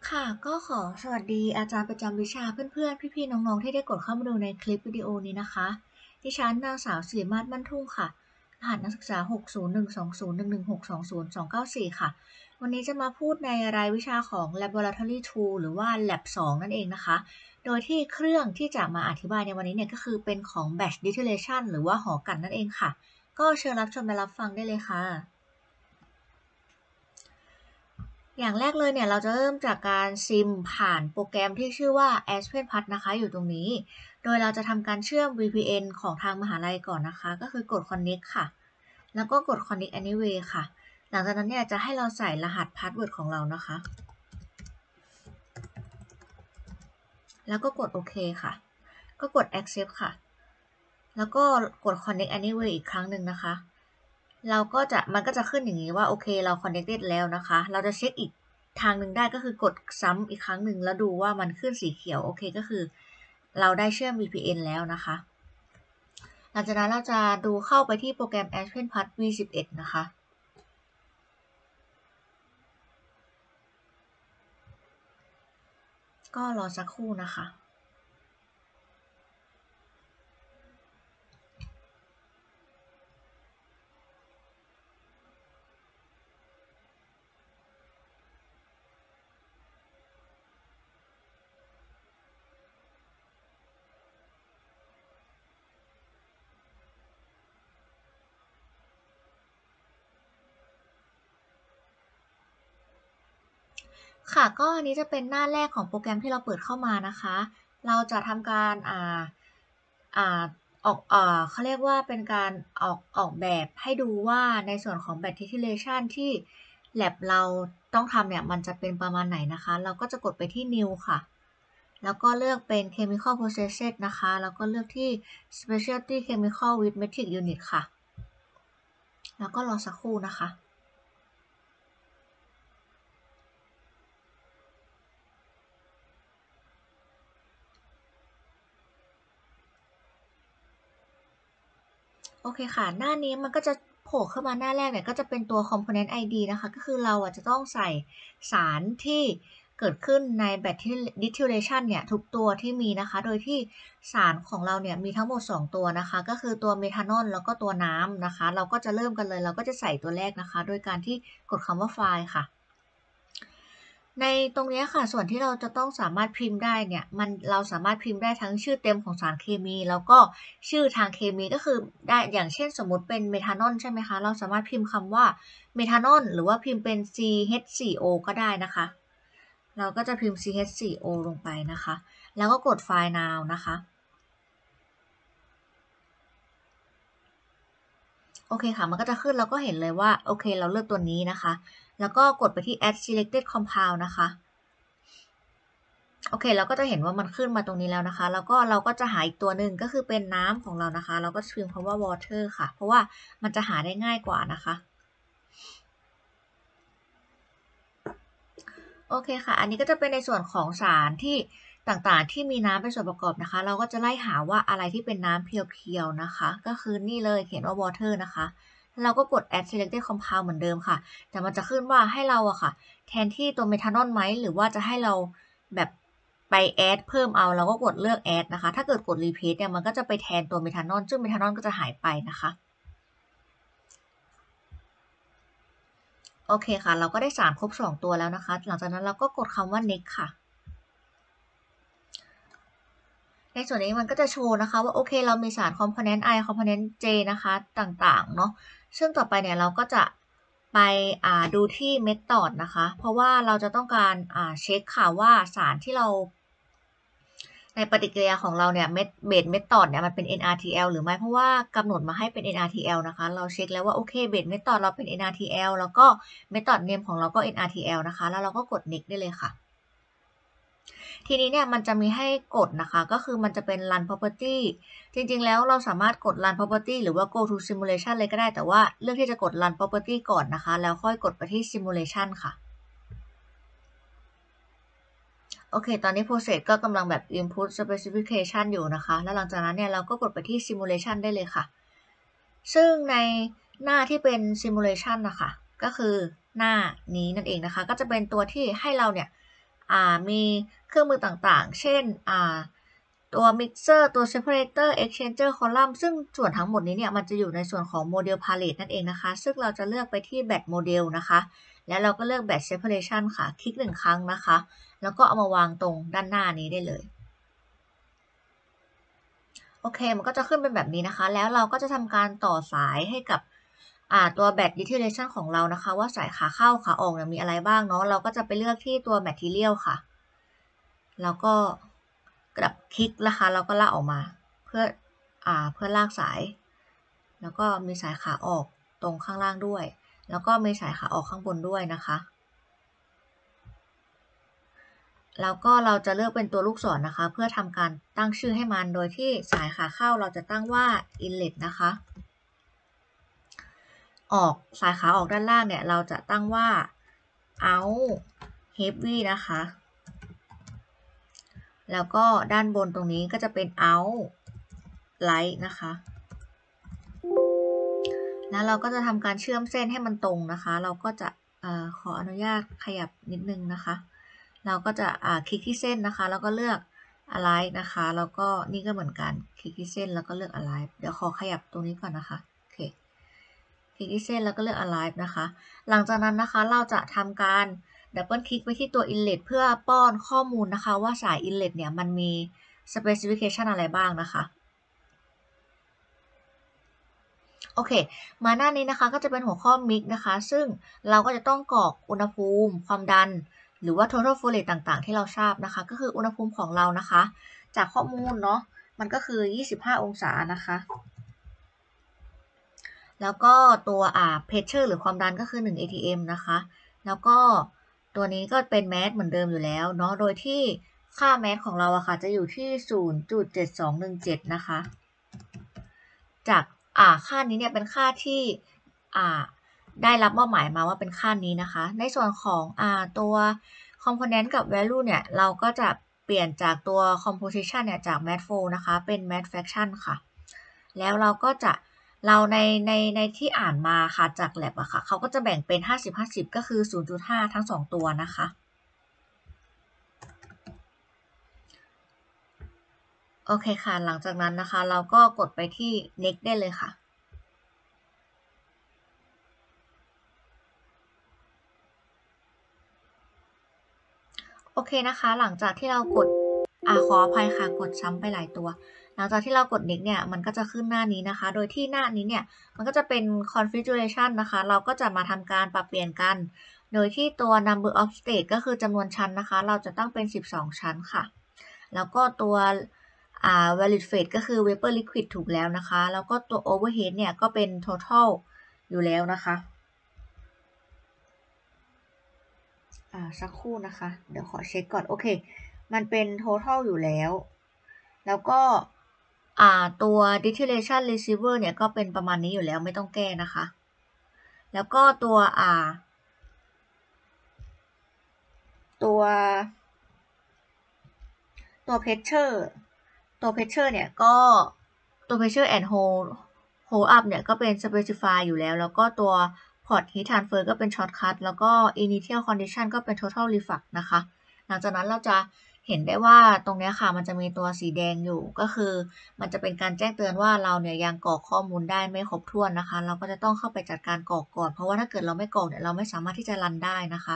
ค่ะก็ขอสวัสดีอาจารย์ประจำวิชาเพื่อนๆพี่ๆน้องๆที่ได้กดเข้ามาดูในคลิปวิดีโอนี้นะคะดิฉันนางสาวศิริมาศมั่นทุ่งค่ะรหัสนักศึกษา6012011620294ค่ะวันนี้จะมาพูดในรายวิชาของ Laboratory 2 หรือว่า Lab 2 นั่นเองนะคะโดยที่เครื่องที่จะมาอธิบายในวันนี้เนี่ยก็คือเป็นของ Batch Distillation หรือว่าหอกั่นนั่นเองค่ะก็เชิญรับชมและรับฟังได้เลยค่ะ อย่างแรกเลยเนี่ยเราจะเริ่มจากการซิมผ่านโปรแกรมที่ชื่อว่า AspenPath นะคะอยู่ตรงนี้ โดยเราจะทำการเชื่อม VPN ของทางมหาลัยก่อนนะคะ ก็คือกด Connect ค่ะ แล้วก็กด Connect Anyway ค่ะ หลังจากนั้นเนี่ยจะให้เราใส่รหัส Password ของเรานะคะ แล้วก็กดโอเคค่ะ ก็กด Accept ค่ะ แล้วก็กด Connect Anyway อีกครั้งหนึ่งนะคะ มันก็จะขึ้นอย่างนี้ว่าโอเคเรา connected แล้วนะคะ เราจะเช็คอีกทางหนึ่งได้ก็คือกดซ้ำอีกครั้งหนึ่งแล้วดูว่ามันขึ้นสีเขียวโอเคก็คือเราได้เชื่อม VPN แล้วนะคะหลังจากนั้นเราจะดูเข้าไปที่โปรแกรม AspenPath V11 นะคะก็รอสักครู่นะคะค่ะก็อันนี้จะเป็นหน้าแรกของโปรแกรมที่เราเปิดเข้ามานะคะเราจะทำการเขาเรียกว่าเป็นการออกแบบให้ดูว่าในส่วนของ batch distillation ที่ lab เราต้องทำเนี่ยมันจะเป็นประมาณไหนนะคะเราก็จะกดไปที่ new ค่ะแล้วก็เลือกเป็น chemical processes นะคะแล้วก็เลือกที่ specialty chemical with metric unit ค่ะแล้วก็รอสักครู่นะคะโอเคค่ะหน้านี้มันก็จะโผล่ขึ้นมาหน้าแรกเนี่ยก็จะเป็นตัว component ID นะคะก็คือเราจะต้องใส่สารที่เกิดขึ้นใน batch distillation เนี่ยทุกตัวที่มีนะคะโดยที่สารของเราเนี่ยมีทั้งหมด2ตัวนะคะก็คือตัวเมทานอลแล้วก็ตัวน้ำนะคะเราก็จะเริ่มกันเลยเราก็จะใส่ตัวแรกนะคะโดยการที่กดคำว่าไฟล์ค่ะในตรงนี้ค่ะส่วนที่เราจะต้องสามารถพิมพ์ได้เนี่ยเราสามารถพิมพ์ได้ทั้งชื่อเต็มของสารเคมีแล้วก็ชื่อทางเคมีก็คือได้อย่างเช่นสมมุติเป็นเมทานอลใช่ไหมคะเราสามารถพิมพ์คำว่าเมทานอลหรือว่าพิมพ์เป็น CH4O ก็ได้นะคะเราก็จะพิมพ์ CH4O ลงไปนะคะแล้วก็กดไฟล์ now นะคะโอเคค่ะมันก็จะขึ้นเราก็เห็นเลยว่าโอเคเราเลือกตัวนี้นะคะแล้วก็กดไปที่ add selected compound นะคะโอเคเราก็จะเห็นว่ามันขึ้นมาตรงนี้แล้วนะคะแล้วก็เราก็จะหาอีกตัวหนึ่งก็คือเป็นน้ำของเรานะคะเราก็พิมพ์คำว่า water ค่ะเพราะว่ามันจะหาได้ง่ายกว่านะคะโอเคค่ะอันนี้ก็จะเป็นในส่วนของสารที่ต่างๆที่มีน้ำเป็นส่วนประกอบนะคะเราก็จะไล่หาว่าอะไรที่เป็นน้ำเพียวๆนะคะก็คือนี่เลยเขียนว่า water นะคะเราก็กด add selected compound เหมือนเดิมค่ะแต่มันจะขึ้นว่าให้เราอะค่ะแทนที่ตัวเมทานอลไหมหรือว่าจะให้เราแบบไป add เพิ่มเอาเราก็กดเลือก add นะคะถ้าเกิดกด replace เนี่ยมันก็จะไปแทนตัวเมทานอลซึ่งเมทานอลก็จะหายไปนะคะโอเคค่ะเราก็ได้สารครบ2ตัวแล้วนะคะหลังจากนั้นเราก็กดคำว่า next ค่ะ ในส่วนนี้มันก็จะโชว์นะคะว่าโอเคเรามีสาร component I component J นะคะต่างๆเนาะซึ่งต่อไปเนี่ยเราก็จะไปดูที่ method นะคะเพราะว่าเราจะต้องการเช็คค่ะว่าสารที่เราในปฏิกิริยาของเราเนี่ยbase method เนี่ยมันเป็น NRTL หรือไม่เพราะว่ากำหนดมาให้เป็น NRTL นะคะเราเช็คแล้วว่าโอเค base method เราเป็น NRTL แล้วก็ method name ของเราก็ NRTL นะคะแล้วเราก็กด next ได้เลยค่ะ ทีนี้เนี่ยมันจะมีให้กดนะคะก็คือมันจะเป็น run property จริงๆแล้วเราสามารถกด run property หรือว่า go to simulation เลยก็ได้แต่ว่าเลือกที่จะกด run property ก่อนนะคะแล้วค่อยกดไปที่ simulation ค่ะโอเคตอนนี้ process ก็กำลังแบบ input specification อยู่นะคะแล้วหลังจากนั้นเนี่ยเราก็กดไปที่ simulation ได้เลยค่ะซึ่งในหน้าที่เป็น simulation นะคะก็คือหน้านี้นั่นเองนะคะก็จะเป็นตัวที่ให้เราเนี่ยมีเครื่องมือต่างๆเช่นตัว mixer ตัว separator exchanger column ซึ่งส่วนทั้งหมดนี้เนี่ยมันจะอยู่ในส่วนของ model palette นั่นเองนะคะซึ่งเราจะเลือกไปที่ batch model นะคะแล้วเราก็เลือก batch separation ค่ะคลิก1ครั้งนะคะแล้วก็เอามาวางตรงด้านหน้านี้ได้เลยโอเคมันก็จะขึ้นเป็นแบบนี้นะคะแล้วเราก็จะทำการต่อสายให้กับตัว batch utilization ของเรานะคะว่าสายขาเข้าขาออกเนี่ยมีอะไรบ้างเนาะเราก็จะไปเลือกที่ตัว material ค่ะแล้วก็กลับคลิกนะคะแล้วก็ลากออกมาเพื่อลากสายแล้วก็มีสายขาออกตรงข้างล่างด้วยแล้วก็มีสายขาออกข้างบนด้วยนะคะแล้วก็เราจะเลือกเป็นตัวลูกศรนะคะเพื่อทำการตั้งชื่อให้มันโดยที่สายขาเข้าเราจะตั้งว่า inlet นะคะสายขาออกด้านล่างเนี่ยเราจะตั้งว่า out heavy นะคะแล้วก็ด้านบนตรงนี้ก็จะเป็น out light นะคะแล้วเราก็จะทำการเชื่อมเส้นให้มันตรงนะคะเราก็จะขออนุญาตขยับนิดนึงนะคะเราก็จะคลิกที่เส้นนะคะแล้วก็เลือก align นะคะแล้วก็นี่ก็เหมือนกันคลิกที่เส้นแล้วก็เลือก align เดี๋ยวขอขยับตรงนี้ก่อนนะคะโอเคคลิกที่เส้นแล้วก็เลือก align นะคะหลังจากนั้นนะคะเราจะทำการดับเบิลคลิกไปที่ตัว inlet เพื่อป้อนข้อมูลนะคะว่าสาย inlet เนี่ยมันมี specification อะไรบ้างนะคะโอเคมาหน้านี้นะคะก็จะเป็นหัวข้อ mix นะคะซึ่งเราก็จะต้องกรอกอุณหภูมิความดันหรือว่า total flow rate ต่างๆที่เราทราบนะคะก็คืออุณหภูมิของเรานะคะจากข้อมูลเนาะมันก็คือ25องศานะคะแล้วก็ตัวpressure หรือความดันก็คือ1 atm นะคะแล้วก็ตัวนี้ก็เป็นแมสเหมือนเดิมอยู่แล้วเนาะโดยที่ค่าแมสของเราอะค่ะจะอยู่ที่ 0.7217 นะคะจากค่านี้เนี่ยเป็นค่าที่ได้รับมอบหมายมาว่าเป็นค่านี้นะคะในส่วนของตัว component กับ value เนี่ยเราก็จะเปลี่ยนจากตัว composition เนี่ยจาก math flow นะคะเป็น math fraction ค่ะแล้วเราก็จะในที่อ่านมาค่ะจาก lab อะค่ะเขาก็จะแบ่งเป็น50-50ก็คือ 0.5 ทั้ง2ตัวนะคะโอเคค่ะหลังจากนั้นนะคะเราก็กดไปที่ next ได้เลยค่ะโอเคนะคะหลังจากที่เรากดขออภัยค่ะกดซ้ำไปหลายตัวหลังจากที่เรากด next เนี่ยมันก็จะขึ้นหน้านี้นะคะโดยที่หน้านี้เนี่ยมันก็จะเป็น configuration นะคะเราก็จะมาทำการปรับเปลี่ยนกันโดยที่ตัว number of state ก็คือจำนวนชั้นนะคะเราจะตั้งเป็น12ชั้นค่ะแล้วก็ตัวvalid phase ก็คือ vapor liquid ถูกแล้วนะคะแล้วก็ตัว overhead เนี่ยก็เป็น total อยู่แล้วนะคะสักครู่นะคะเดี๋ยวขอเช็คก่อนโอเคมันเป็น total อยู่แล้วแล้วก็ตัว distillation receiver เนี่ยก็เป็นประมาณนี้อยู่แล้วไม่ต้องแก้นะคะแล้วก็ตัวpressure ตัว pressure เนี่ยก็ตัว pressure and hold up เนี่ยก็เป็น specify อยู่แล้วแล้วก็ตัว port heat transfer ก็เป็น shortcut แล้วก็ initial condition ก็เป็น total reflux นะคะหลังจากนั้นเราจะเห็นได้ว่าตรงนี้ค่ะมันจะมีตัวสีแดงอยู่ก็คือมันจะเป็นการแจ้งเตือนว่าเราเนี่ยยังกรอกข้อมูลได้ไม่ครบถ้วนนะคะเราก็จะต้องเข้าไปจัดการกรอกก่อนเพราะว่าถ้าเกิดเราไม่กรอกเนี่ยเราไม่สามารถที่จะรันได้นะคะ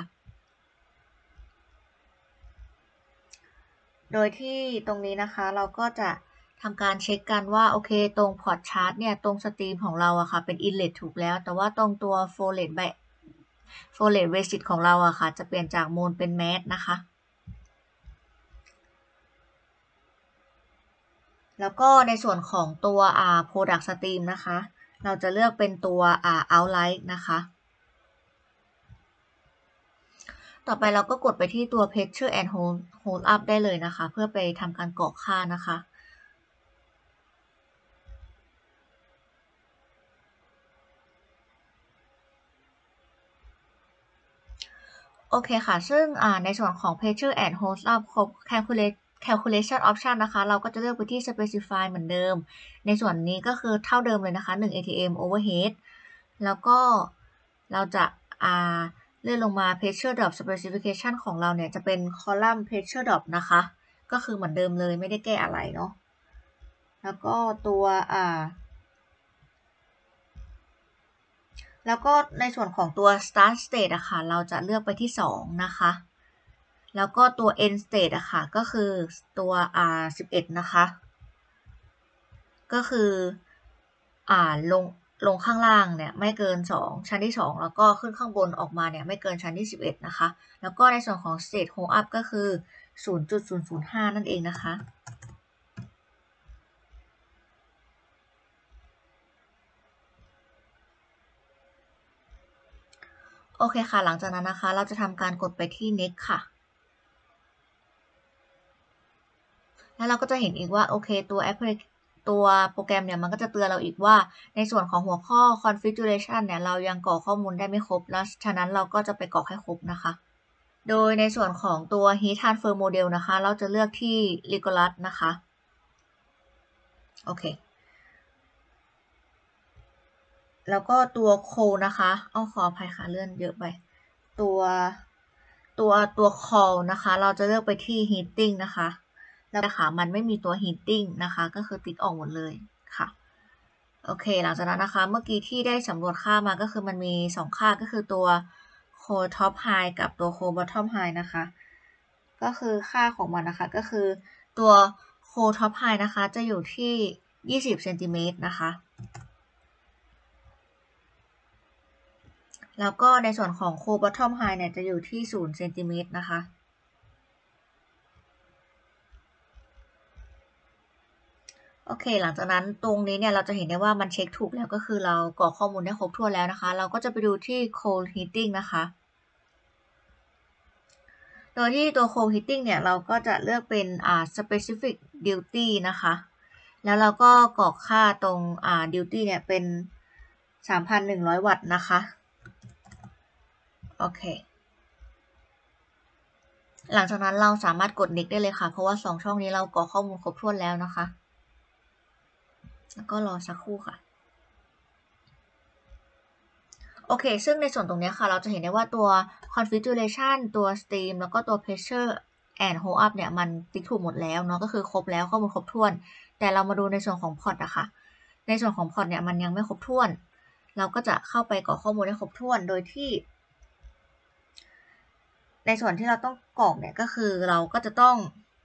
โดยที่ตรงนี้นะคะเราก็จะทำการเช็คกันว่าโอเคตรงพอร์ตชาร์ตเนี่ยตรงสตรีมของเราอะค่ะเป็น inlet ถูกแล้วแต่ว่าตรงตัว flow rate basis ของเราอะค่ะจะเปลี่ยนจาก mole เป็น mass นะคะแล้วก็ในส่วนของตัวproduct stream นะคะเราจะเลือกเป็นตัวoutline นะคะต่อไปเราก็กดไปที่ตัว pressure and hold up ได้เลยนะคะเพื่อไปทำการกรอกค่านะคะโอเคค่ะซึ่งในส่วนของ pressure and hold up calculation option นะคะเราก็จะเลือกไปที่ specify เหมือนเดิมในส่วนนี้ก็คือเท่าเดิมเลยนะคะ1 atm overhead แล้วก็เราจะเลื่อนลงมา pressure drop specification ของเราเนี่ยจะเป็น column pressure drop นะคะก็คือเหมือนเดิมเลยไม่ได้แก้อะไรเนาะแล้วก็ตัวแล้วก็ในส่วนของตัว start state อะค่ะเราจะเลือกไปที่2นะคะแล้วก็ตัว end state อะค่ะก็คือตัว 11นะคะก็คือลงข้างล่างเนี่ยไม่เกิน2ชั้นที่2แล้วก็ขึ้นข้างบนออกมาเนี่ยไม่เกินชั้นที่11นะคะแล้วก็ในส่วนของ state hold up ก็คือ 0.005 นั่นเองนะคะโอเคค่ะหลังจากนั้นนะคะเราจะทำการกดไปที่ next ค่ะแล้วเราก็จะเห็นอีกว่าโอเคตัวโปรแกรมเนี่ยมันก็จะเตือนเราอีกว่าในส่วนของหัวข้อ configuration เนี่ยเรายังกรอกข้อมูลได้ไม่ครบแล้วฉะนั้นเราก็จะไปกรอกให้ครบนะคะโดยในส่วนของตัว heat transfer model นะคะเราจะเลือกที่ Rigorous นะคะโอเคแล้วก็ตัว call นะคะขออภัยค่ะเลื่อนเยอะไปตัว call นะคะเราจะเลือกไปที่ heating นะคะแล้วค่ะมันไม่มีตัว heating นะคะก็คือติ๊กออกหมดเลยค่ะโอเคหลังจากนั้นนะคะเมื่อกี้ที่ได้สำรวจค่ามาก็คือมันมี2ค่าก็คือตัว core top high กับตัว core bottom high นะคะก็คือค่าของมันนะคะก็คือตัว core top high นะคะจะอยู่ที่20เซนติเมตรนะคะแล้วก็ในส่วนของ core bottom high เนี่ยจะอยู่ที่0เซนติเมตรนะคะโอเคหลังจากนั้นตรงนี้เนี่ยเราจะเห็นได้ว่ามันเช็คถูกแล้วก็คือเรากรอกข้อมูลได้ครบถ้วนแล้วนะคะเราก็จะไปดูที่ cold heating นะคะโดยที่ตัว cold heating เนี่ยเราก็จะเลือกเป็นspecific duty นะคะแล้วเราก็กรอกค่าตรงduty เนี่ยเป็น 3,100 วัตต์นะคะโอเคหลังจากนั้นเราสามารถกด next ได้เลยค่ะเพราะว่า2ช่องนี้เรากรอกข้อมูลครบถ้วนแล้วนะคะแล้วก็รอสักครู่ค่ะโอเคซึ่งในส่วนตรงนี้ค่ะเราจะเห็นได้ว่าตัว configuration ตัว steam แล้วก็ตัว pressure and hold up เนี่ยมันติ๊กถูกหมดแล้วเนาะก็คือครบแล้วข้อมูลครบถ้วนแต่เรามาดูในส่วนของ port อะค่ะในส่วนของ port เนี่ยมันยังไม่ครบถ้วนเราก็จะเข้าไปกรอกข้อมูลให้ครบถ้วนโดยที่ในส่วนที่เราต้องกรอกเนี่ยก็คือเราก็จะต้อง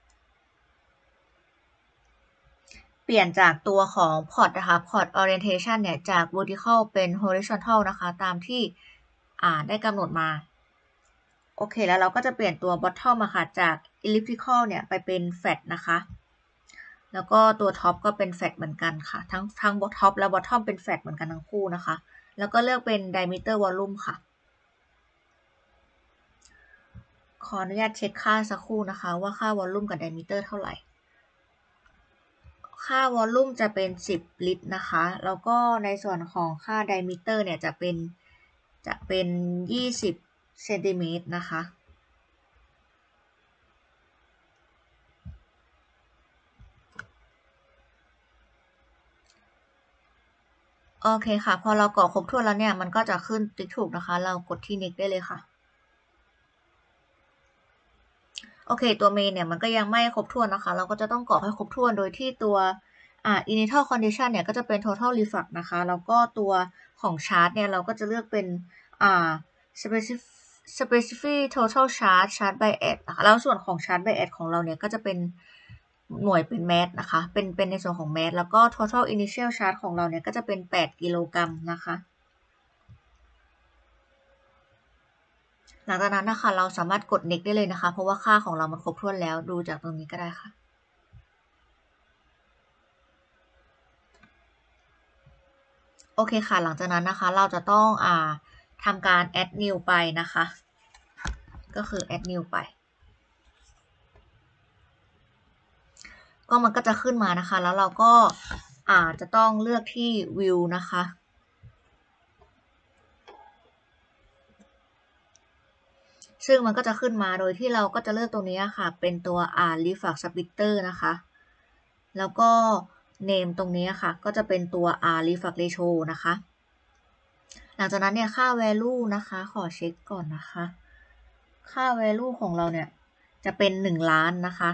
เปลี่ยนจากตัวของ port นะคะ port orientation เนี่ยจาก vertical เป็น horizontal นะคะตามที่ได้กำหนดมาโอเคแล้วเราก็จะเปลี่ยนตัว bottom อะค่ะจาก elliptical เนี่ยไปเป็น flat นะคะแล้วก็ตัว top ก็เป็น flat เหมือนกันค่ะทั้งtop และ bottom เป็น flat เหมือนกันทั้งคู่นะคะแล้วก็เลือกเป็น diameter volume ค่ะขออนุญาตเช็คค่าสักครู่นะคะว่าค่า volume กับ diameter เท่าไหร่ค่าวอลลุ่มจะเป็น10ลิตรนะคะแล้วก็ในส่วนของค่าไดมิเตอร์เนี่ยจะเป็น20เซนติเมตรนะคะโอเคค่ะพอเรากรอกครบถ้วนแล้วเนี่ยมันก็จะขึ้นติ๊กถูกนะคะเรากดที่ next ได้เลยค่ะโอเคตัวเมนเนี่ยมันก็ยังไม่ครบถ้วนนะคะเราก็จะต้องกรอกให้ครบถ้วนโดยที่ตัวinitial condition เนี่ยก็จะเป็น total reflux นะคะแล้วก็ตัวของ charge เนี่ยเราก็จะเลือกเป็นspecific total charge bias นะคะแล้วส่วนของ charge bias ของเราเนี่ยก็จะเป็นหน่วยเป็น mass นะคะเป็นในส่วนของ mass แล้วก็ total initial charge ของเราเนี่ยก็จะเป็น8กิโลกรัมนะคะหลังจากนั้นนะคะเราสามารถกด next ได้เลยนะคะเพราะว่าค่าของเรามันครบถ้วนแล้วดูจากตรงนี้ก็ได้ค่ะโอเคค่ะหลังจากนั้นนะคะเราจะต้องทำการ add new ไปนะคะก็คือ add new ไปก็มันก็จะขึ้นมานะคะแล้วเราก็จะต้องเลือกที่ view นะคะซึ่งมันก็จะขึ้นมาโดยที่เราก็จะเลือกตรงนี้ค่ะเป็นตัว reflux splitter นะคะแล้วก็ name ตรงนี้ค่ะก็จะเป็นตัว reflux ratio นะคะหลังจากนั้นเนี่ยค่า value นะคะขอเช็คก่อนนะคะค่า value ของเราเนี่ยจะเป็น1 ล้านนะคะ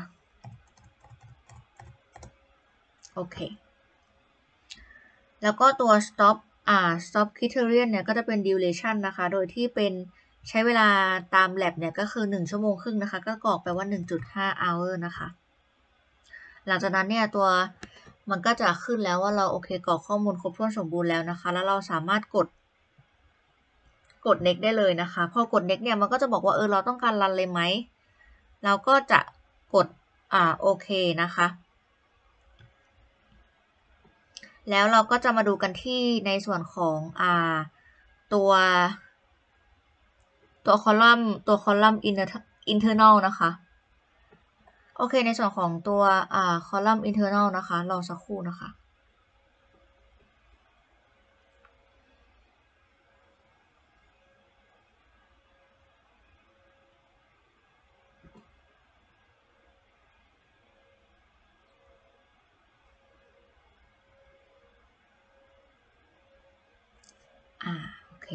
โอเคแล้วก็ตัว stop criterion เนี่ยก็จะเป็น duration นะคะโดยที่เป็นใช้เวลาตาม lab เนี่ยก็คือ1 ชั่วโมงครึ่งนะคะก็กรอกไปว่า 1.5 hour นะคะหลังจากนั้นเนี่ยตัวมันก็จะขึ้นแล้วว่าเราโอเคกรอกข้อมูลครบถ้วนสมบูรณ์แล้วนะคะแล้วเราสามารถกด next ได้เลยนะคะพอกด next เนี่ยมันก็จะบอกว่าเราต้องการรันเลยไหมเราก็จะกดโอเคนะคะแล้วเราก็จะมาดูกันที่ในส่วนของตัวคอลัมน์ internal นะคะโอเคในส่วนของตัวคอลัมน์ internal นะคะรอสักครู่นะคะโอเค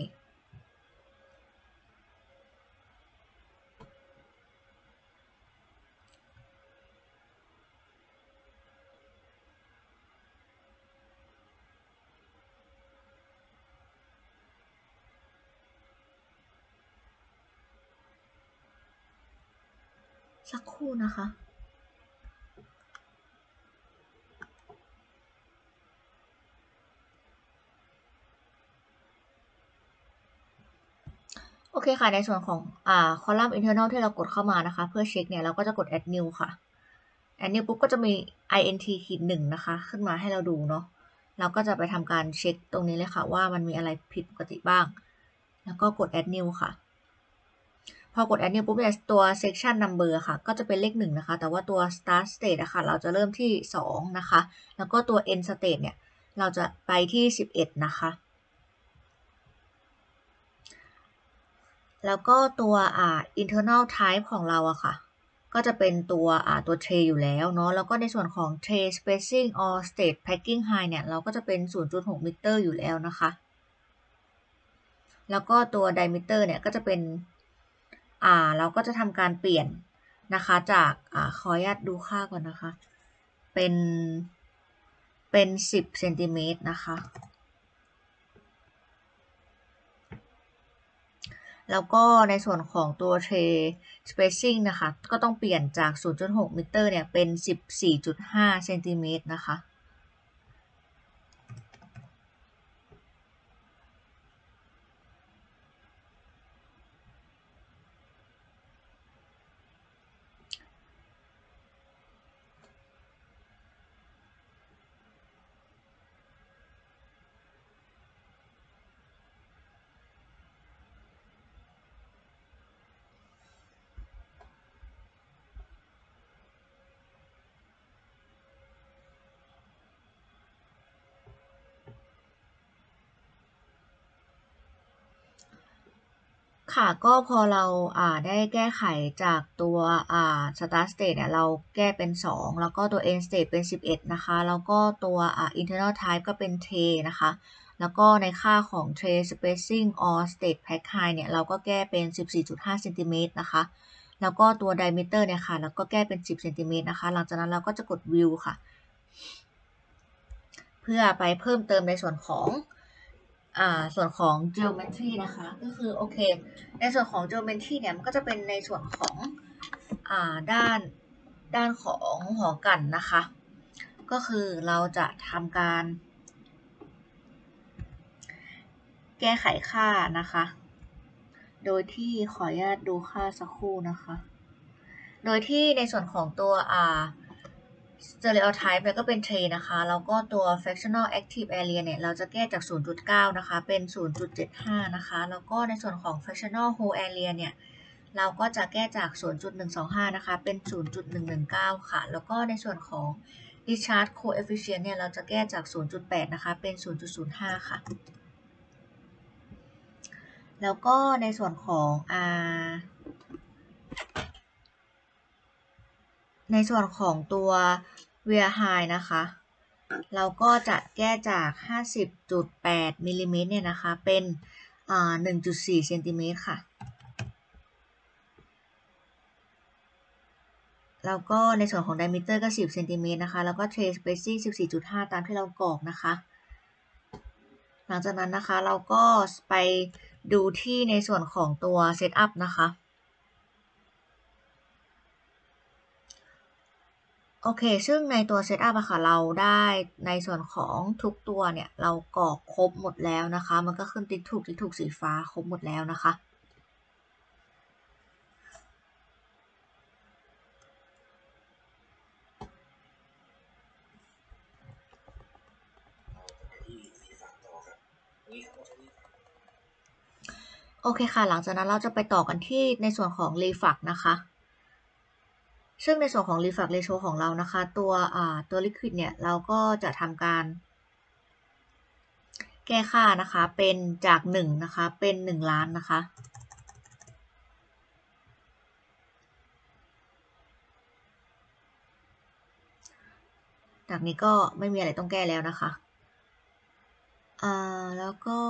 สักครู่นะคะโอเคค่ะในส่วนของคอลัมน์ internal ที่เรากดเข้ามานะคะเพื่อเช็คเนี่ยเราก็จะกด add new ค่ะ add new ปุ๊บก็จะมี int-1 นะคะขึ้นมาให้เราดูเนาะเราก็จะไปทำการเช็คตรงนี้เลยค่ะว่ามันมีอะไรผิดปกติบ้างแล้วก็กด add new ค่ะพอกด add new ปุ๊บเนี่ยตัว section number ค่ะก็จะเป็นเลข1นะคะแต่ว่าตัว start state อะค่ะเราจะเริ่มที่2นะคะแล้วก็ตัว end state เนี่ยเราจะไปที่11นะคะแล้วก็ตัวinternal type ของเราอะค่ะก็จะเป็นตัว tray อยู่แล้วเนาะแล้วก็ในส่วนของ tray spacing or state packing high เนี่ยเราก็จะเป็น 0.6 มิเตอร์อยู่แล้วนะคะแล้วก็ตัว diameter เนี่ยก็จะเป็นเราก็จะทำการเปลี่ยนนะคะจากขออนุญาตดูค่าก่อนนะคะเป็น10 เซนติเมตรนะคะแล้วก็ในส่วนของตัว tray spacing นะคะก็ต้องเปลี่ยนจาก 0.6 มิเตอร์เนี่ยเป็น 14.5 เซนติเมตรนะคะค่ะก็พอเราได้แก้ไขจากตัวstart state เนี่ยเราแก้เป็น2แล้วก็ตัว end state เป็น11นะคะแล้วก็ตัวinternal type ก็เป็น tray นะคะแล้วก็ในค่าของ tray spacing or state pack high เนี่ยเราก็แก้เป็น 14.5 เซนติเมตรนะคะแล้วก็ตัว diameter เนี่ยค่ะเราก็แก้เป็น10 เซนติเมตรนะคะหลังจากนั้นเราก็จะกด view ค่ะเพื่อไปเพิ่มเติมในส่วนของgeometry นะคะก็คือโอเคในส่วนของ geometry เนี่ยมันก็จะเป็นในส่วนของด้านของหอกั่นนะคะก็คือเราจะทำการแก้ไขค่านะคะโดยที่ขออนุญาตดูค่าสักครู่นะคะโดยที่ในส่วนของตัวstereotype เนี่ยก็เป็น tray นะคะแล้วก็ตัว fractional active area เนี่ยเราจะแก้จาก 0.9 นะคะเป็น 0.75 นะคะแล้วก็ในส่วนของ fractional whole area เนี่ยเราก็จะแก้จาก 0.125 นะคะเป็น 0.119 ค่ะแล้วก็ในส่วนของ discharge coefficient เนี่ยเราจะแก้จาก 0.8 นะคะเป็น 0.05 ค่ะแล้วก็ในส่วนของในส่วนของตัว wear high นะคะเราก็จะแก้จาก 50.8 มิลลิเมตรเนี่ยนะคะเป็น1.4 เซนติเมตรค่ะแล้วก็ในส่วนของ diameter ก็ 10 เซนติเมตรนะคะแล้วก็ tray spacing 14.5 ตามที่เรากรอกนะคะหลังจากนั้นนะคะเราก็ไปดูที่ในส่วนของตัว setup นะคะโอเคซึ่งในตัว setup อะค่ะเราได้ในส่วนของทุกตัวเนี่ยเรากรอกครบหมดแล้วนะคะมันก็ขึ้นติ๊กถูกสีฟ้าครบหมดแล้วนะคะโอเคค่ะหลังจากนั้นเราจะไปต่อกันที่ในส่วนของ reflux นะคะซึ่งในส่วนของ reflux ratio ของเรานะคะตัว liquid เนี่ยเราก็จะทำการแก้ค่านะคะเป็นจาก1นะคะเป็น1 ล้านนะคะจากนี้ก็ไม่มีอะไรต้องแก้แล้วนะคะแล้วก็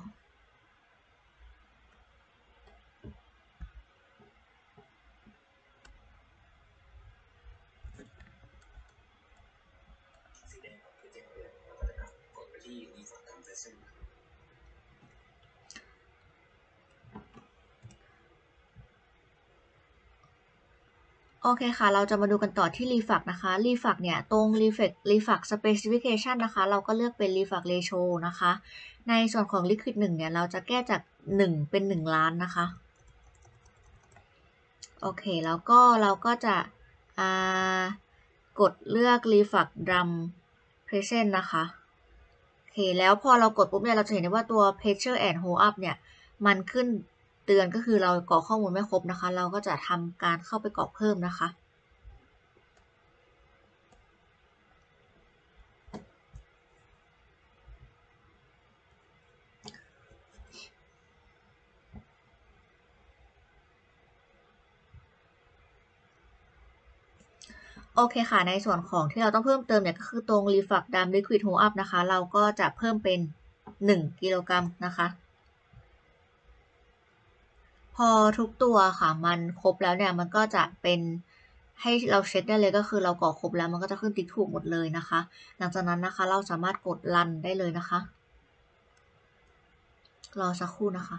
โอเคค่ะเราจะมาดูกันต่อที่ reflux นะคะ reflux เนี่ยตรง reflux specification นะคะเราก็เลือกเป็น reflux ratio นะคะในส่วนของ liquid 1เนี่ยเราจะแก้จาก1เป็น1 ล้านนะคะโอเคแล้วก็เราก็จะกดเลือก reflux drum present นะคะโอเคแล้วพอเรากดปุ๊บเนี่ยเราจะเห็นได้ว่าตัว pressure and hold up เนี่ยมันขึ้นเตือนก็คือเรากรอกข้อมูลไม่ครบนะคะเราก็จะทำการเข้าไปกรอกเพิ่มนะคะโอเคค่ะในส่วนของที่เราต้องเพิ่มเติมเนี่ยก็คือตรง reflux drum liquid hold up นะคะเราก็จะเพิ่มเป็น1 กิโลกรัมนะคะพอทุกตัวค่ะมันครบแล้วเนี่ยมันก็จะเป็นให้เราเช็คได้เลยก็คือเรากรอกครบแล้วมันก็จะขึ้นติ๊กถูกหมดเลยนะคะหลังจากนั้นนะคะเราสามารถกดรันได้เลยนะคะรอสักครู่นะคะ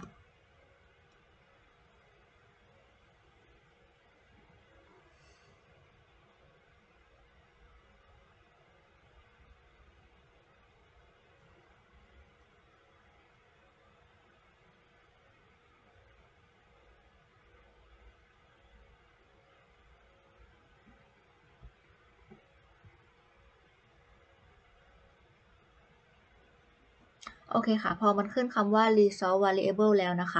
โอเคค่ะพอมันขึ้นคำว่า resolve variable แล้วนะคะ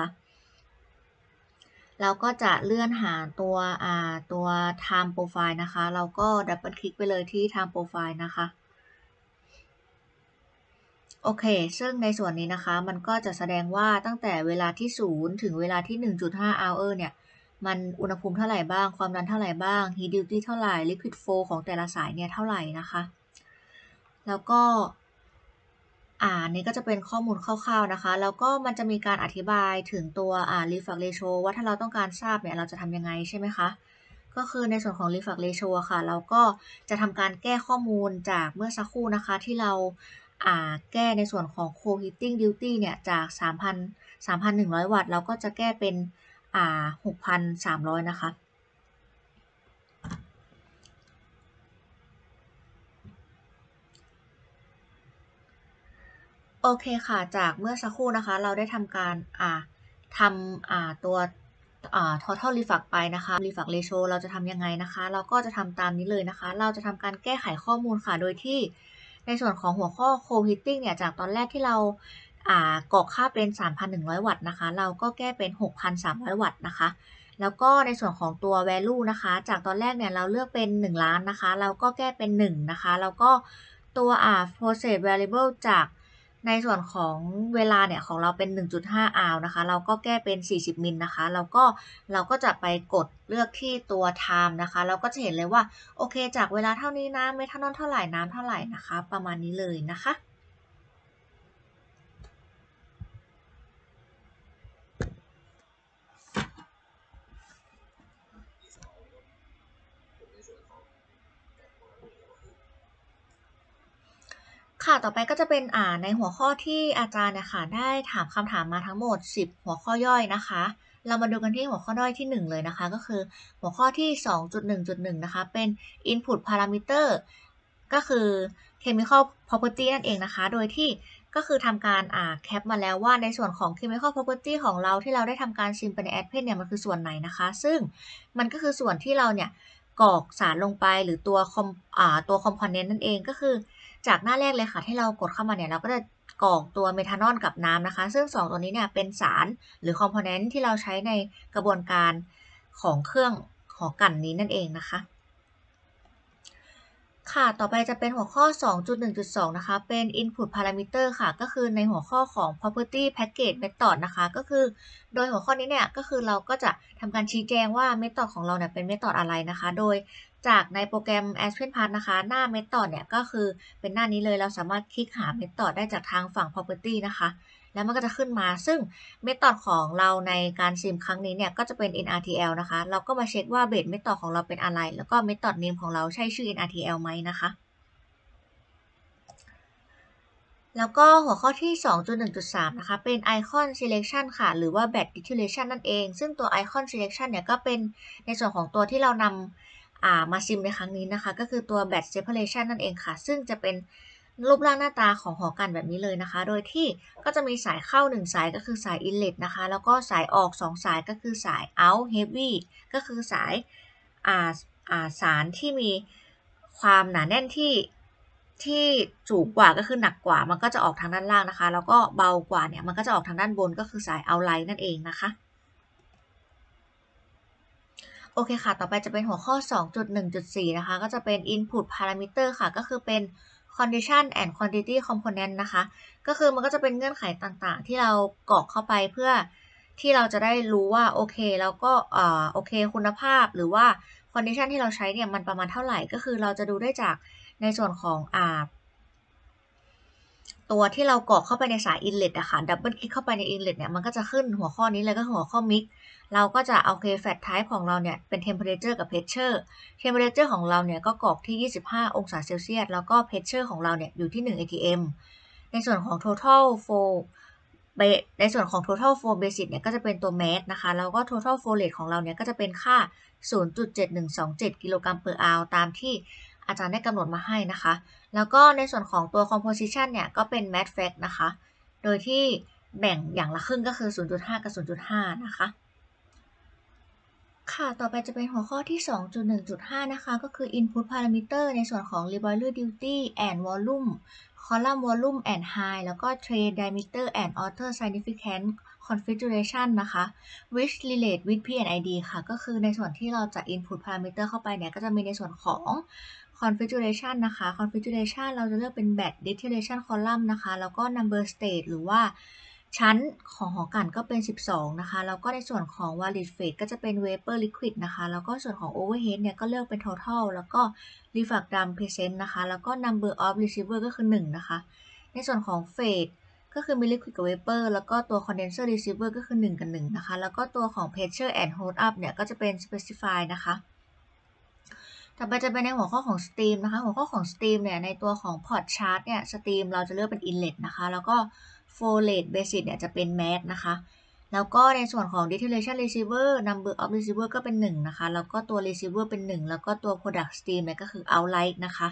เราก็จะเลื่อนหาตัว time profile นะคะเราก็ดับเบิลคลิกไปเลยที่ time profile นะคะโอเคซึ่งในส่วนนี้นะคะมันก็จะแสดงว่าตั้งแต่เวลาที่0ถึงเวลาที่ 1.5 hour เนี่ยมันอุณหภูมิเท่าไหร่บ้างความดันเท่าไหร่บ้าง heat duty เท่าไหร่ liquid flow ของแต่ละสายเนี่ยเท่าไหร่นะคะแล้วก็นี่ก็จะเป็นข้อมูลคร่าวๆนะคะแล้วก็มันจะมีการอธิบายถึงตัวreflux ratio ว่าถ้าเราต้องการทราบเนี่ยเราจะทำยังไงใช่ไหมคะก็คือในส่วนของ reflux ratio ค่ะเราก็จะทำการแก้ข้อมูลจากเมื่อสักครู่นะคะที่เราแก้ในส่วนของ co-heating duty เนี่ยจาก 3,100 วัตต์เราก็จะแก้เป็น6,300 นะคะโอเคค่ะจากเมื่อสักครู่นะคะเราได้ทำการทำตัวtotal reflux ไปนะคะ reflux ratio เราจะทำยังไงนะคะเราก็จะทำตามนี้เลยนะคะเราจะทำการแก้ไขข้อมูลค่ะโดยที่ในส่วนของหัวข้อ co-heating เนี่ยจากตอนแรกที่เรากรอกค่าเป็น 3,100 วัตต์นะคะเราก็แก้เป็น 6,300 วัตต์นะคะแล้วก็ในส่วนของตัว value นะคะจากตอนแรกเนี่ยเราเลือกเป็น1 ล้านนะคะเราก็แก้เป็น1นะคะแล้วก็ตัวprocess variable จากในส่วนของเวลาเนี่ยของเราเป็น 1.5 อาวนะคะเราก็แก้เป็น 40 มิลนะคะเราก็จะไปกดเลือกที่ตัว time นะคะเราก็จะเห็นเลยว่าโอเคจากเวลาเท่านี้นะเมทานอลเท่าไหร่น้ำเท่าไหร่นะคะประมาณนี้เลยนะคะค่ะต่อไปก็จะเป็นในหัวข้อที่อาจารย์เนี่ยค่ะได้ถามคำถามมาทั้งหมด10หัวข้อย่อยนะคะเรามาดูกันที่หัวข้อย่อยที่1เลยนะคะก็คือหัวข้อที่ 2.1.1 นะคะเป็น input parameter ก็คือ chemical property นั่นเองนะคะโดยที่ก็คือทำการแคปมาแล้วว่าในส่วนของ chemical property ของเราที่เราได้ทำการซิมไปใน Adpen เนี่ยมันคือส่วนไหนนะคะซึ่งมันก็คือส่วนที่เราเนี่ยกรอกสารลงไปหรือตัว component นั่นเองก็คือจากหน้าแรกเลยค่ะที่เรากดเข้ามาเนี่ยเราก็จะกรอกตัวเมทานอลกับน้ำนะคะซึ่ง2ตัวนี้เนี่ยเป็นสารหรือ component ที่เราใช้ในกระบวนการของเครื่องหอกั่นนี้นั่นเองนะคะค่ะต่อไปจะเป็นหัวข้อ 2.1.2 นะคะเป็น input parameter ค่ะก็คือในหัวข้อของ property package method นะคะก็คือโดยหัวข้อนี้เนี่ยก็คือเราก็จะทำการชี้แจงว่า method ของเราเนี่ยเป็น method อะไรนะคะโดยจากในโปรแกรม AspenPath นะคะหน้า method เนี่ยก็คือเป็นหน้านี้เลยเราสามารถคลิกหา method ได้จากทางฝั่ง property นะคะแล้วมันก็จะขึ้นมาซึ่ง method ของเราในการซิมครั้งนี้เนี่ยก็จะเป็น NRTL นะคะเราก็มาเช็คว่า base method ของเราเป็นอะไรแล้วก็ method name ของเราใช่ชื่อ NRTL ไหมนะคะแล้วก็หัวข้อที่ 2.1.3 นะคะเป็น icon selection ค่ะหรือว่า batch distillation นั่นเองซึ่งตัว icon selection เนี่ยก็เป็นในส่วนของตัวที่เรานำมาซิมในครั้งนี้นะคะก็คือตัว batch separation นั่นเองค่ะซึ่งจะเป็นรูปร่างหน้าตาของหอกั่นแบบนี้เลยนะคะโดยที่ก็จะมีสายเข้า1สายก็คือสาย inlet นะคะแล้วก็สายออก2สายก็คือสาย out heavy ก็คือสายสารที่มีความหนาแน่นที่สูงกว่าก็คือหนักกว่ามันก็จะออกทางด้านล่างนะคะแล้วก็เบากว่าเนี่ยมันก็จะออกทางด้านบนก็คือสายเอาไลน์นั่นเองนะคะโอเคค่ะต่อไปจะเป็นหัวข้อ 2.1.4 นะคะก็จะเป็น input parameter ค่ะก็คือเป็น condition and quantity component นะคะก็คือมันก็จะเป็นเงื่อนไขต่างๆที่เรากรอกเข้าไปเพื่อที่เราจะได้รู้ว่าโอเคแล้วก็โอเคคุณภาพหรือว่า condition ที่เราใช้เนี่ยมันประมาณเท่าไหร่ก็คือเราจะดูได้จากในส่วนของตัวที่เรากรอกเข้าไปในสาย inlet อะค่ะดับเบิลคลิกเข้าไปใน inlet เนี่ยมันก็จะขึ้นหัวข้อนี้เลยก็คือหัวข้อ mix เราก็จะโอเค fat type ของเราเนี่ยเป็น temperature กับ pressure temperature ของเราเนี่ยก็กรอกที่25 องศาเซลเซียสแล้วก็ pressure ของเราเนี่ยอยู่ที่1 atm ในส่วนของ total flow ในส่วนของ total flow basis เนี่ยก็จะเป็นตัว mass นะคะแล้วก็ total flow rate ของเราเนี่ยก็จะเป็นค่า 0.7127 กิโลกรัม per hour ตามที่อาจารย์ได้กำหนดมาให้นะคะแล้วก็ในส่วนของตัว composition เนี่ยก็เป็น math fact นะคะโดยที่แบ่งอย่างละครึ่งก็คือ 0.5 กับ 0.5 นะคะค่ะต่อไปจะเป็นหัวข้อที่ 2.1.5 นะคะก็คือ input parameter ในส่วนของ reboiler duty and volume column volume and height แล้วก็ tray diameter and outer significant configuration นะคะ which relate with P&ID ค่ะก็คือในส่วนที่เราจะ input parameter เข้าไปเนี่ยก็จะมีในส่วนของ configuration นะคะ configuration เราจะเลือกเป็น batch distillation column นะคะแล้วก็ number stage หรือว่าชั้นของหอกั่นก็เป็น12นะคะแล้วก็ในส่วนของ valid phase ก็จะเป็น vapor liquid นะคะแล้วก็ส่วนของ overhead เนี่ยก็เลือกเป็น total แล้วก็ refractum present นะคะแล้วก็ number of receiver ก็คือ1นะคะในส่วนของ phase ก็คือมี liquid กับ vapor แล้วก็ตัว condenser receiver ก็คือ1กับ1นะคะแล้วก็ตัวของ pressure and hold up เนี่ยก็จะเป็น specify นะคะต่อไปจะเป็นในหัวข้อของ steam นะคะหัวข้อของ steam เนี่ยในตัวของ port chart เนี่ย steam เราจะเลือกเป็น inlet นะคะแล้วก็ flow rate basis เนี่ยจะเป็น mass นะคะแล้วก็ในส่วนของ distillation receiver number of receiver ก็เป็น1นะคะแล้วก็ตัว receiver เป็น1แล้วก็ตัว product stream เนี่ยก็คือ outlet นะคะ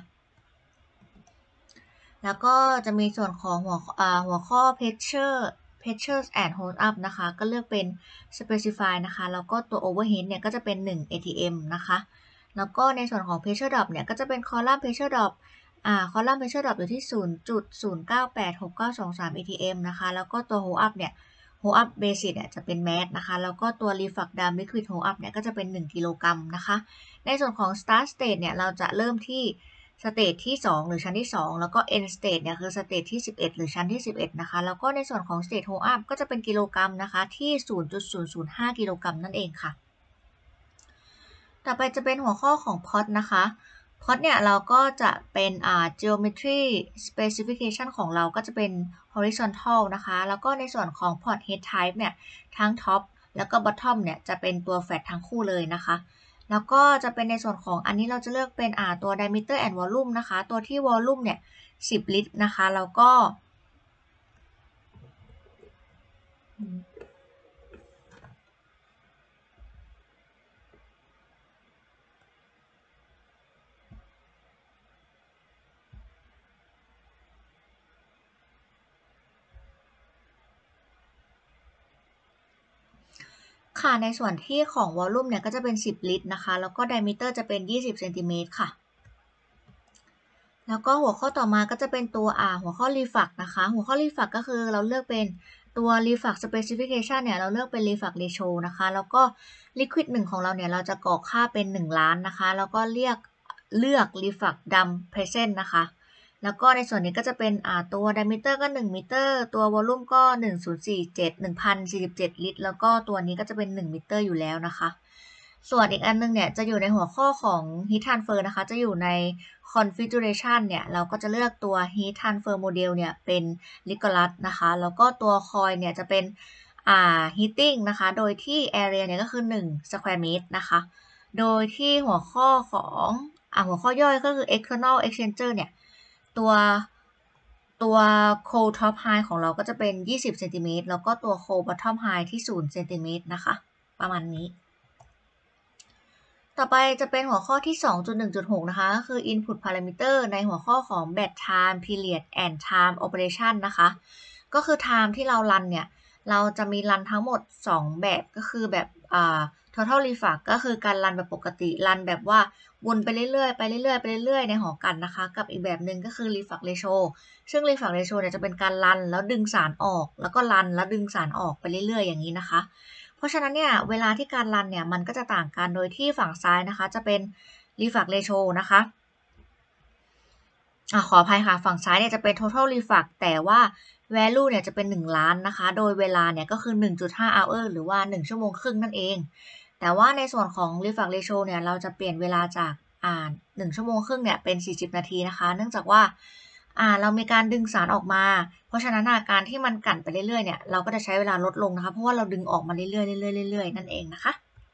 แล้วก็จะมีส่วนของหัวข้อ pressure and hold up นะคะก็เลือกเป็น specify นะคะแล้วก็ตัว overhead เนี่ยก็จะเป็น1 atm นะคะแล้วก็ในส่วนของ pressure drop เนี่ยก็จะเป็น column pressure drop column pressure drop อยู่ที่ 0.098693 atm นะคะแล้วก็ตัว hold up เนี่ย hold up basis เนี่ยจะเป็น mass นะคะแล้วก็ตัว refractum liquid hold up เนี่ยก็จะเป็น1กิโลกรัมนะคะในส่วนของ start state เนี่ยเราจะเริ่มที่สเตจที่2หรือชั้นที่2แล้วก็ end state เนี่ยคือสเตจที่11หรือชั้นที่11นะคะแล้วก็ในส่วนของ state hold up ก็จะเป็นกิโลกรัมนะคะที่ 0.005 กิโลกรัมนั่นเองค่ะต่อไปจะเป็นหัวข้อของ POT นะคะ POT เนี่ยเราก็จะเป็นgeometry specification ของเราก็จะเป็น horizontal นะคะแล้วก็ในส่วนของ POT head type เนี่ยทั้ง top แล้วก็ bottom เนี่ยจะเป็นตัว flat ทั้งคู่เลยนะคะแล้วก็จะเป็นในส่วนของอันนี้เราจะเลือกเป็นตัว diameter and volume นะคะตัวที่ volume เนี่ย10 ลิตรนะคะแล้วก็ค่ะในส่วนที่ของวอลลุ่มเนี่ยก็จะเป็น10 ลิตรนะคะแล้วก็ diameter จะเป็น20 เซนติเมตรค่ะแล้วก็หัวข้อต่อมาก็จะเป็นตัวหัวข้อ reflux นะคะหัวข้อ reflux ก็คือเราเลือกเป็นตัว reflux specification เนี่ยเราเลือกเป็น reflux ratio นะคะแล้วก็ liquid 1ของเราเนี่ยเราจะกรอกค่าเป็น1ล้านนะคะแล้วก็เลือก reflux dump present นะคะแล้วก็ในส่วนนี้ก็จะเป็นตัว diameter ก็1มิเตอร์ตัว volume ก็1047 ลิตรแล้วก็ตัวนี้ก็จะเป็น1มิเตอร์อยู่แล้วนะคะส่วนอีกอันนึงเนี่ยจะอยู่ในหัวข้อของ heat transfer นะคะจะอยู่ใน configuration เนี่ยเราก็จะเลือกตัว heat transfer model เนี่ยเป็น Rigorous นะคะแล้วก็ตัว coil เนี่ยจะเป็นheating นะคะโดยที่ area เนี่ยก็คือ1 square meter นะคะโดยที่หัวข้อของหัวข้อย่อยก็คือ external exchanger เนี่ยตัว cold top high ของเราก็จะเป็น20 เซนติเมตรแล้วก็ตัว cold bottom high ที่0 เซนติเมตรนะคะประมาณนี้ต่อไปจะเป็นหัวข้อที่ 2.1.6 นะคะก็คือ input parameter ในหัวข้อของ batch time period and time operation นะคะก็คือ time ที่เรารันเนี่ยเราจะมีรันทั้งหมด2แบบก็คือแบบtotal reflux ก็คือการรันแบบปกติรันแบบว่าวนไปเรื่อยๆไปเรื่อยๆไปเรื่อยๆในหอกันนะคะกับอีกแบบหนึ่งก็คือ reflux ratio ซึ่ง reflux ratio เนี่ยจะเป็นการรันแล้วดึงสารออกแล้วก็รันแล้วดึงสารออกไปเรื่อยๆอย่างนี้นะคะเพราะฉะนั้นเนี่ยเวลาที่การรันเนี่ยมันก็จะต่างกันโดยที่ฝั่งซ้ายนะคะจะเป็น reflux ratio นะคะขออภัยค่ะฝั่งซ้ายเนี่ยจะเป็น total reflux แต่ว่า value เนี่ยจะเป็น1ล้านนะคะโดยเวลาเนี่ยก็คือ 1.5 hour หรือว่า1ชั่วโมงครึ่งนั่นเองแต่ว่าในส่วนของ reflux ratio เนี่ยเราจะเปลี่ยนเวลาจาก1ชั่วโมงครึ่งเนี่ยเป็น40นาทีนะคะเนื่องจากว่าเรามีการดึงสารออกมาเพราะฉะนั้นการที่มันกั่นไปเรื่อยๆเนี่ยเราก็จะใช้เวลาลดลงนะคะเพราะว่าเราดึงออกมาเรื่อยๆเรื่อยๆเรื่อยๆนั่นเองนะคะ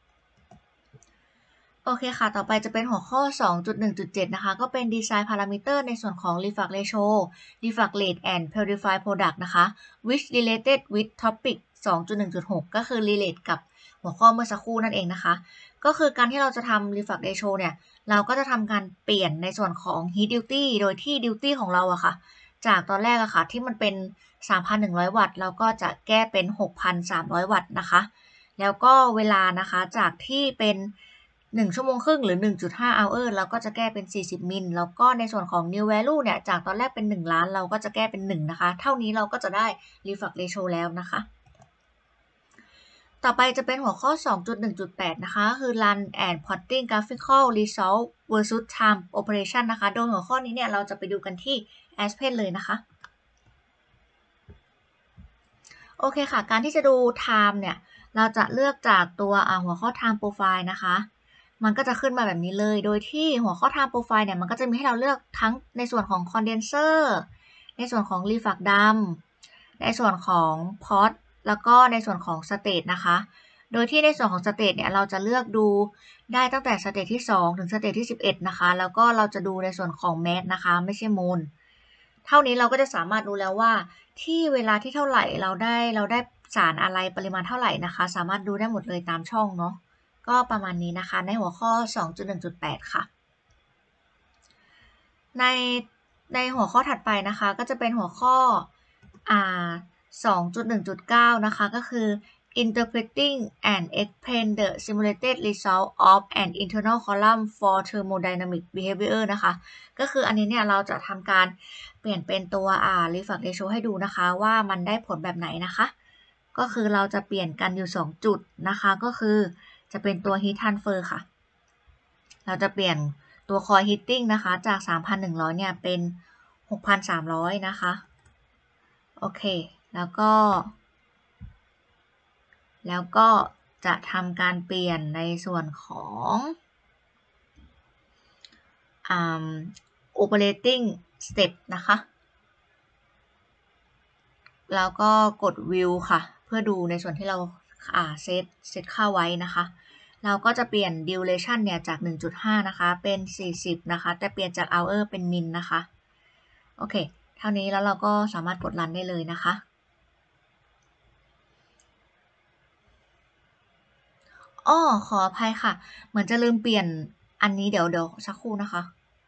โอเคค่ะต่อไปจะเป็นหัวข้อ 2.1.7 นะคะก็เป็น Design Parameter ในส่วนของ Reflux Ratio Reflux Rate and Purified Product นะคะ which related with topic 2.1.6 ก็คือ relate กับหัวข้อเมื่อสักครู่นั่นเองนะคะก็คือการที่เราจะทำ Reflux Ratio เนี่ยเราก็จะทำการเปลี่ยนในส่วนของ Heat Duty โดยที่ Duty ของเราอะค่ะจากตอนแรกอะค่ะที่มันเป็น 3,100 วัตต์เราก็จะแก้เป็น 6,300 วัตต์นะคะแล้วก็เวลานะคะจากที่เป็น1ชั่วโมงครึ่งหรือ 1.5 hour เราก็จะแก้เป็น40มิลแล้วก็ในส่วนของ new value เนี่ยจากตอนแรกเป็น1ล้านเราก็จะแก้เป็น1นะคะเท่านี้เราก็จะได้ reflux ratio แล้วนะคะต่อไปจะเป็นหัวข้อ 2.1.8 นะคะคือ run and plotting graphical result versus time operation นะคะโดยหัวข้อนี้เนี่ยเราจะไปดูกันที่ Aspen เลยนะคะโอเคค่ะการที่จะดู time เนี่ยเราจะเลือกจากตัวหัวข้อ time profile นะคะมันก็จะขึ้นมาแบบนี้เลยโดยที่หัวข้อ time profile เนี่ยมันก็จะมีให้เราเลือกทั้งในส่วนของ condenser ในส่วนของ reflux dump ในส่วนของ pot แล้วก็ในส่วนของ state นะคะโดยที่ในส่วนของ state เนี่ยเราจะเลือกดูได้ตั้งแต่ state ที่2ถึง state ที่11นะคะแล้วก็เราจะดูในส่วนของ mass นะคะไม่ใช่ mole เท่านี้เราก็จะสามารถรู้แล้วว่าที่เวลาที่เท่าไหร่เราได้สารอะไรปริมาณเท่าไหร่นะคะสามารถดูได้หมดเลยตามช่องเนาะก็ประมาณนี้นะคะในหัวข้อ 2.1.8 ค่ะในในหัวข้อถัดไปนะคะก็จะเป็นหัวข้อ2.1.9 นะคะก็คือ interpreting and explain the simulated result of an internal column for thermodynamic behavior นะคะก็คืออันนี้เนี่ยเราจะทำการเปลี่ยนเป็นตัวreflux ratio ให้ดูนะคะว่ามันได้ผลแบบไหนนะคะก็คือเราจะเปลี่ยนกันอยู่2จุดนะคะก็คือจะเป็นตัว heat transfer ค่ะเราจะเปลี่ยนตัว Coil Heating นะคะจาก 3,100 เนี่ยเป็น 6,300 นะคะโอเคแล้วก็จะทำการเปลี่ยนในส่วนของoperating step นะคะแล้วก็กด view ค่ะเพื่อดูในส่วนที่เราเซตค่าไว้นะคะเราก็จะเปลี่ยน duration เนี่ยจาก 1.5 นะคะเป็น 40 นะคะแต่เปลี่ยนจาก hour เป็น min นะคะโอเคเท่านี้แล้วเราก็สามารถกด run ได้เลยนะคะอ้อขออภัยค่ะเหมือนจะลืมเปลี่ยนอันนี้เดี๋ยวสักครู่นะคะ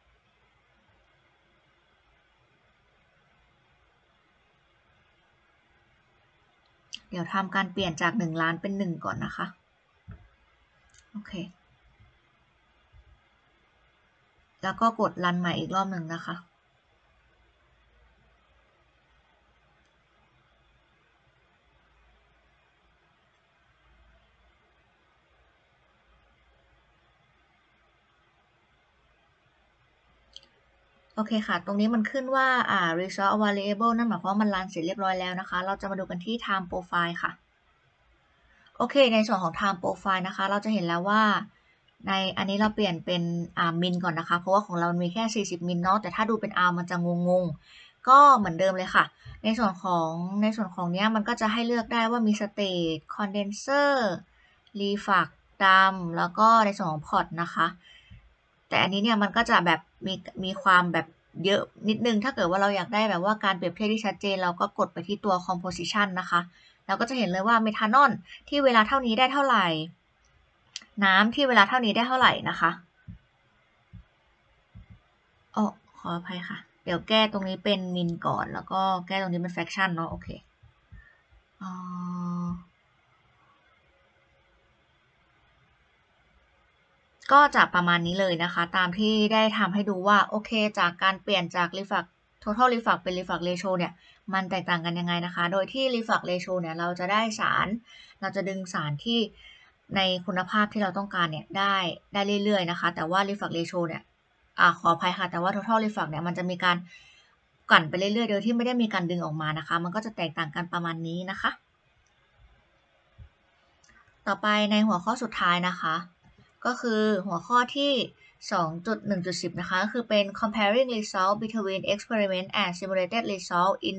เดี๋ยวทำการเปลี่ยนจาก1ล้านเป็น1ก่อนนะคะโอเคแล้วก็กด run ใหม่อีกรอบหนึ่งนะคะโอเคค่ะตรงนี้มันขึ้นว่าresource available นั่นหมายความว่ามันรันเสร็จเรียบร้อยแล้วนะคะเราจะมาดูกันที่ time profile ค่ะโอเคในส่วนของ time profile นะคะเราจะเห็นแล้วว่าในอันนี้เราเปลี่ยนเป็นมิลก่อนนะคะเพราะว่าของเรามีแค่40มิลเนาะแต่ถ้าดูเป็น hour มันจะงงก็เหมือนเดิมเลยค่ะในส่วนของเนี้ยมันก็จะให้เลือกได้ว่ามี state condenser reflux ดำแล้วก็ในส่วนของพอร์ตนะคะแต่อันนี้เนี่ยมันก็จะแบบมีความแบบเยอะนิดนึงถ้าเกิดว่าเราอยากได้แบบว่าการเปรียบเทียบที่ชัดเจนเราก็กดไปที่ตัว composition นะคะเราก็จะเห็นเลยว่าเมทานอลที่เวลาเท่านี้ได้เท่าไหร่น้ำที่เวลาเท่านี้ได้เท่าไหร่นะคะอ๋อขออภัยค่ะเดี๋ยวแก้ตรงนี้เป็นมิลก่อนแล้วก็แก้ตรงนี้เป็น fraction เนาะโอเคก็จะประมาณนี้เลยนะคะตามที่ได้ทำให้ดูว่าโอเคจากการเปลี่ยนจาก reflux total reflux เป็น reflux ratio เนี่ยมันแตกต่างกันยังไงนะคะโดยที่ reflux ratio เนี่ยเราจะดึงสารที่ในคุณภาพที่เราต้องการเนี่ยได้เรื่อยๆนะคะแต่ว่า reflux ratio เนี่ยขออภัยค่ะแต่ว่า total reflux เนี่ยมันจะมีการกลั่นไปเรื่อยๆโดยที่ไม่ได้มีการดึงออกมานะคะมันก็จะแตกต่างกันประมาณนี้นะคะต่อไปในหัวข้อสุดท้ายนะคะก็คือหัวข้อที่ 2.1.10 นะคะก็คือเป็น comparing result between experiment and simulated result in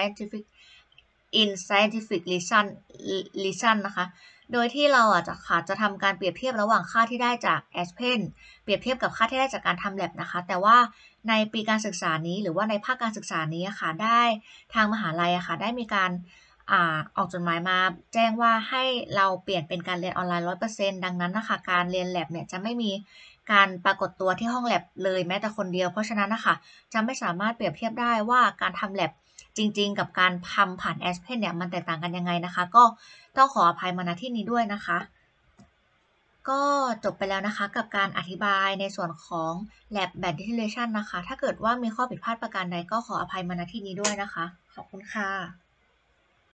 scientific reason นะคะโดยที่เราจะทำการเปรียบเทียบระหว่างค่าที่ได้จาก Aspen เปรียบเทียบกับค่าที่ได้จากการทำ lab นะคะแต่ว่าในปีการศึกษานี้หรือว่าในภาคการศึกษานี้ค่ะได้ทางมหาลัยค่ะได้มีการออกจดหมายมาแจ้งว่าให้เราเปลี่ยนเป็นการเรียนออนไลน์ 100% ดังนั้นนะคะการเรียน lab เนี่ยจะไม่มีการปรากฏตัวที่ห้อง lab เลยแม้แต่คนเดียวเพราะฉะนั้นนะคะจะไม่สามารถเปรียบเทียบได้ว่าการทำ lab จริงๆกับการทำผ่าน Aspen เนี่ยมันแตกต่างกันยังไงนะคะก็ต้องขออภัยมาณที่นี้ด้วยนะคะก็จบไปแล้วนะคะกับการอธิบายในส่วนของ lab band distillation นะคะถ้าเกิดว่ามีข้อผิดพลาดประการใดก็ขออภัยมาณที่นี้ด้วยนะคะขอบคุณค่ะ